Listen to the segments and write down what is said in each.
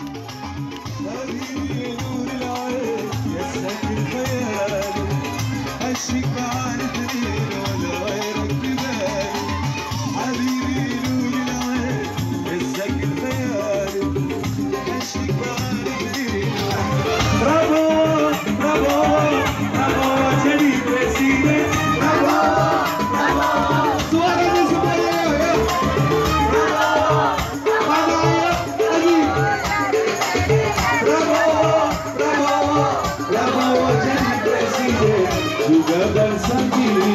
حبيبي نور العين يا ساكن خيالي عشق بعرف ليه ولا غيرك في بالي حبيبي نور العين يا ساكن خيالي عشق بعرف ليه برافو برافو برافو jadi presiden bravo bravo suaranya semuanya ya bravo lagi bravo bravo bravo jadi presiden juga bangsa ini.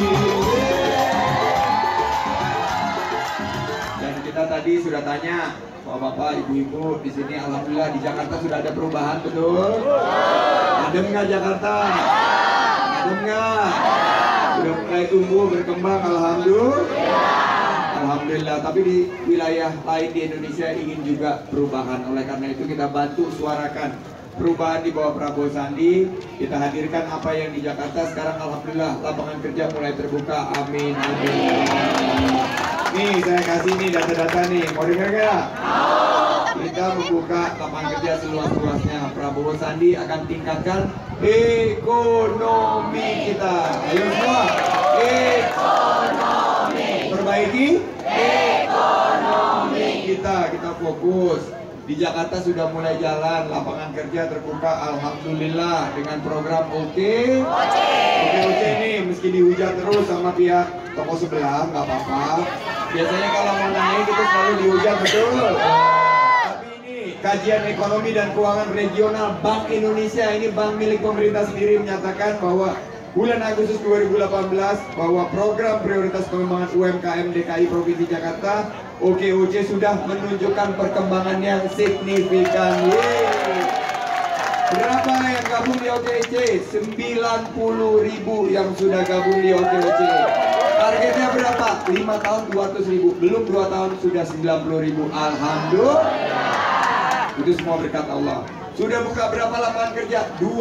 Dan kita tadi sudah tanya bapak-bapak, ibu-ibu di sini, alhamdulillah di Jakarta sudah ada perubahan, betul? Adem nggak Jakarta? Adem nggak? Sudah mulai tumbuh berkembang, alhamdulillah. Alhamdulillah. Tapi di wilayah lain di Indonesia ingin juga perubahan. Oleh karena itu kita bantu suarakan perubahan di bawah Prabowo Sandi. Kita hadirkan apa yang di Jakarta sekarang, alhamdulillah lapangan kerja mulai terbuka. Amin, amin. Nih saya kasih nih data-data nih, mau dengar gak? Kita membuka lapangan kerja seluas-luasnya. Prabowo Sandi akan tingkatkan ekonomi kita. Ayo semua, ekonomi. Perbaiki ekonomi kita fokus. Di Jakarta sudah mulai jalan, lapangan kerja terbuka, alhamdulillah dengan program OKOC nih, meski dihujat terus sama pihak toko sebelah, nggak apa-apa. Biasanya kalau mau naik itu selalu dihujat, betul. Tapi ini kajian ekonomi dan keuangan regional Bank Indonesia, ini bank milik pemerintah sendiri, menyatakan bahwa bulan Agustus 2018 bahwa program prioritas pengembangan UMKM DKI Provinsi Jakarta OKOC sudah menunjukkan perkembangan yang signifikan. Yeay. Berapa yang gabung di OKOC? 90.000 yang sudah gabung di OKOC. Targetnya berapa? 5 tahun 200.000. Belum 2 tahun sudah 90.000. Alhamdulillah. Itu semua berkat Allah. Sudah buka berapa lapangan kerja?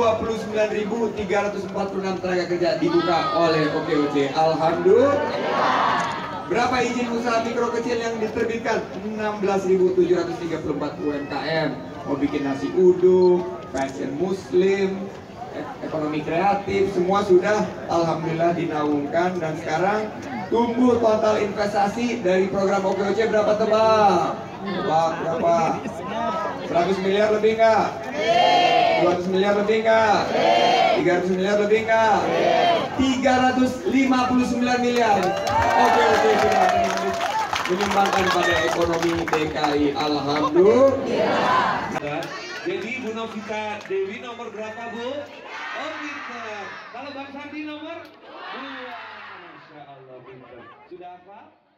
29.346 tenaga kerja dibuka oleh OKOC. Alhamdulillah. Berapa izin usaha mikro kecil yang diterbitkan? 16.734 UMKM. Mau bikin nasi uduk, fashion muslim, ekonomi kreatif, semua sudah alhamdulillah dinaungkan. Dan sekarang tumbuh total investasi dari program OKOC berapa tebak? Tebak berapa? 100 miliar lebih nggak? 200 miliar lebih nggak? 300 miliar lebih nggak? 359 miliar. OKOC sudah menyumbangkan pada ekonomi DKI. Alhamdulillah. Jadi Bu Novita Dewi nomor berapa, Bu? Oh, pinter. Kalau Bang Sandi nomor 2. Masya Allah, pinter. Sudah apa?